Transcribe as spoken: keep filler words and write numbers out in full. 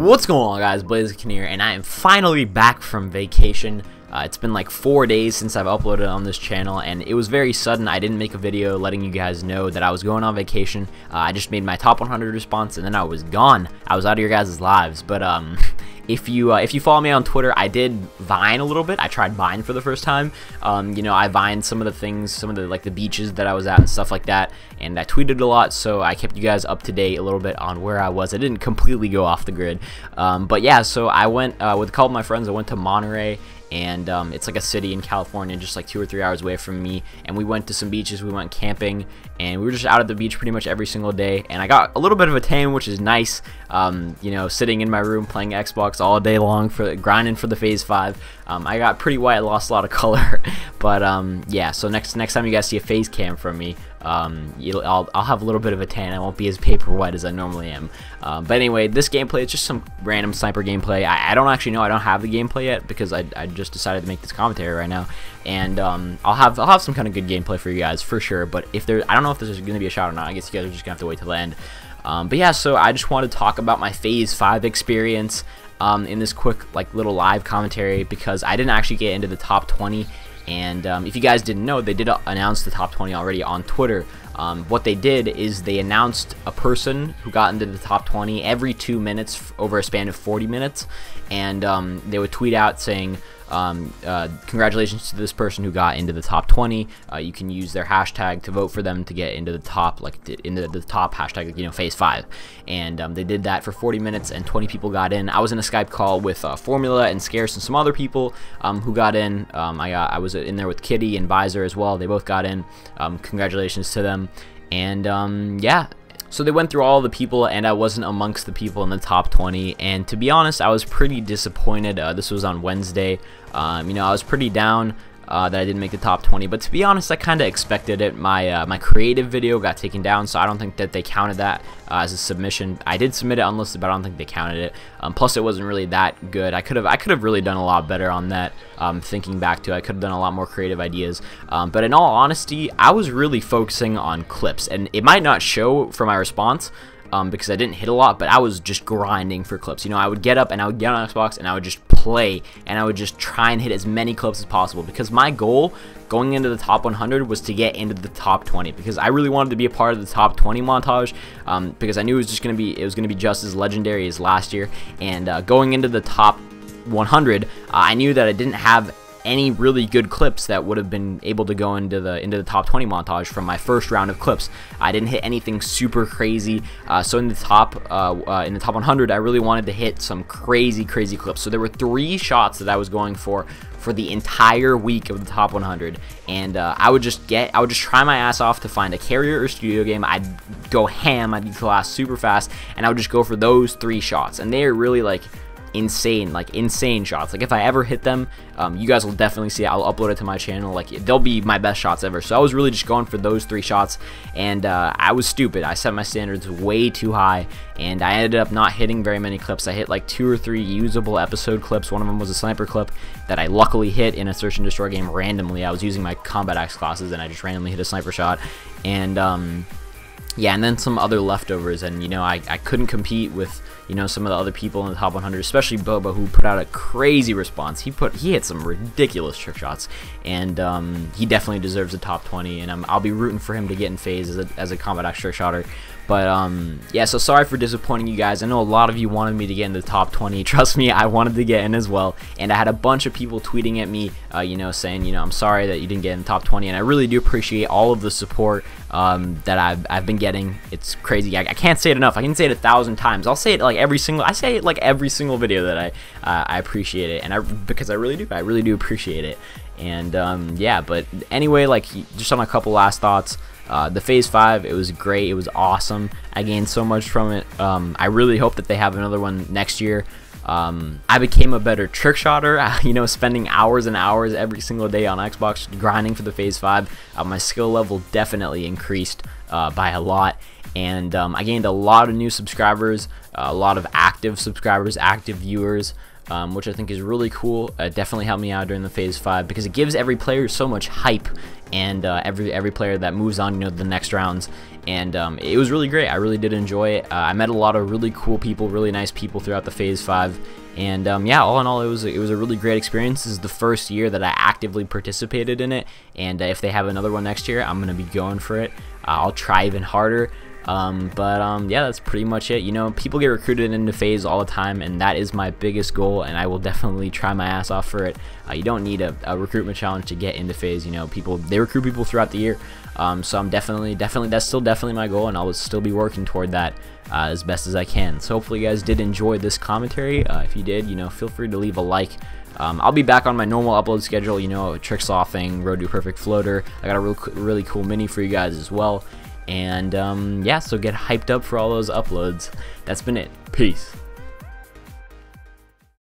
What's going on, guys? Blaziken here, and I am finally back from vacation. Uh, it's been like four days since I've uploaded on this channel, and it was very sudden. I didn't make a video letting you guys know that I was going on vacation. Uh, I just made my top one hundred response, and then I was gone. I was out of your guys' lives. But um, if you uh, if you follow me on Twitter, I did Vine a little bit. I tried Vine for the first time. Um, you know, I Vined some of the things, some of the like the beaches that I was at and stuff like that, and I tweeted a lot, so I kept you guys up to date a little bit on where I was. I didn't completely go off the grid, um, but yeah. So I went uh, with a couple of my friends. I went to Monterey. And um, it's like a city in California, just like two or three hours away from me. And we went to some beaches, we went camping, and we were just out at the beach pretty much every single day. And I got a little bit of a tan, which is nice. Um, you know, sitting in my room playing Xbox all day long, for grinding for the Phase Five. Um, I got pretty white, lost a lot of color, but um, yeah. So next next time you guys see a phase cam from me, um, you'll, I'll I'll have a little bit of a tan. I won't be as paper white as I normally am. Um, but anyway, this gameplay is just some random sniper gameplay. I, I don't actually know. I don't have the gameplay yet because I I just decided to make this commentary right now, and um, I'll have I'll have some kind of good gameplay for you guys for sure. But if there, I don't know if there's gonna be a shot or not. I guess you guys are just gonna have to wait till the end. Um, but yeah, so I just wanted to talk about my Phase Five experience um, in this quick like little live commentary because I didn't actually get into the top twenty. And um, if you guys didn't know, they did announce the top twenty already on Twitter. Um, what they did is they announced a person who got into the top twenty every two minutes over a span of forty minutes, and um, they would tweet out saying, um, uh, congratulations to this person who got into the top twenty. Uh, you can use their hashtag to vote for them to get into the top, like into the top hashtag, you know, Phase Five. And um, they did that for forty minutes, and twenty people got in. I was in a Skype call with uh, Formula and Scarce and some other people um, who got in. Um, I got, I was in there with Kitty and Visor as well. They both got in. Um, congratulations to them. And um, yeah. So they went through all the people, and I wasn't amongst the people in the top twenty. And to be honest, I was pretty disappointed. Uh, this was on Wednesday. Um, you know, I was pretty down uh, that I didn't make the top twenty. But to be honest, I kind of expected it. My uh, my creative video got taken down, so I don't think that they counted that uh, as a submission. I did submit it unlisted, but I don't think they counted it. Um, plus, it wasn't really that good. I could have I could have really done a lot better on that. Um, thinking back to it, I could have done a lot more creative ideas. Um, but in all honesty, I was really focusing on clips, and it might not show for my response. Um, because I didn't hit a lot, but I was just grinding for clips. You know, I would get up and I would get on Xbox and I would just play, and I would just try and hit as many clips as possible, because my goal going into the top one hundred was to get into the top twenty, because I really wanted to be a part of the top twenty montage, um, because I knew it was just gonna be it was gonna be just as legendary as last year. And uh, going into the top one hundred, uh, I knew that I didn't have any really good clips that would have been able to go into the into the top twenty montage from my first round of clips. I didn't hit anything super crazy, uh, so in the top uh, uh, in the top one hundred, I really wanted to hit some crazy crazy clips. So there were three shots that I was going for for the entire week of the top one hundred, and uh, I would just get I would just try my ass off to find a carrier or studio game. I'd go ham, I'd class super fast, and I would just go for those three shots, and they are really like insane, like insane shots. Like if I ever hit them, um, you guys will definitely see it. I'll upload it to my channel. Like they'll be my best shots ever. So I was really just going for those three shots, and uh, I was stupid. I set my standards way too high, and I ended up not hitting very many clips. I hit like two or three usable episode clips. One of them was a sniper clip that I luckily hit in a search and destroy game randomly. I was using my combat axe classes, and I just randomly hit a sniper shot, and um, yeah, and then some other leftovers. And you know, I, I couldn't compete with, you know, some of the other people in the top one hundred, especially Boba, who put out a crazy response. He put he hit some ridiculous trick shots, and um, he definitely deserves a top twenty. And I'm, I'll be rooting for him to get in phase as a, as a combat axe trick shotter. But um, yeah, so sorry for disappointing you guys. I know a lot of you wanted me to get in the top twenty. Trust me, I wanted to get in as well. And I had a bunch of people tweeting at me, uh, you know, saying, you know, I'm sorry that you didn't get in the top twenty. And I really do appreciate all of the support um, that I've, I've been getting. It's crazy. I, I can't say it enough. I can say it a thousand times. I'll say it like every single. I say it like every single video that I uh, I appreciate it, and I because I really do. I really do appreciate it. And um, yeah, but anyway, like just on a couple last thoughts. Uh, the Phase Five, it was great. It was awesome. I gained so much from it. Um, I really hope that they have another one next year. Um, I became a better trick shotter. You know, spending hours and hours every single day on Xbox grinding for the Phase Five. Uh, my skill level definitely increased uh, by a lot, and um, I gained a lot of new subscribers, a lot of active subscribers, active viewers. Um, which I think is really cool. Uh, definitely helped me out during the phase five because it gives every player so much hype, and uh, every every player that moves on, you know, the next rounds. And um, it was really great. I really did enjoy it. Uh, I met a lot of really cool people, really nice people throughout the phase five. And um, yeah, all in all, it was it was a really great experience. This is the first year that I actively participated in it, and uh, if they have another one next year, I'm gonna be going for it. Uh, I'll try even harder. Um, but um, yeah, that's pretty much it. You know, people get recruited into phase all the time, and that is my biggest goal, and I will definitely try my ass off for it. Uh, you don't need a, a recruitment challenge to get into phase. You know, people they recruit people throughout the year, um, so I'm definitely, definitely that's still definitely my goal, and I will still be working toward that uh, as best as I can. So hopefully you guys did enjoy this commentary. Uh, if you did, you know, feel free to leave a like. Um, I'll be back on my normal upload schedule. You know, Trick Saw thing, Road to a Perfect Floater. I got a real, really cool mini for you guys as well. And um, yeah, so get hyped up for all those uploads. That's been it. Peace.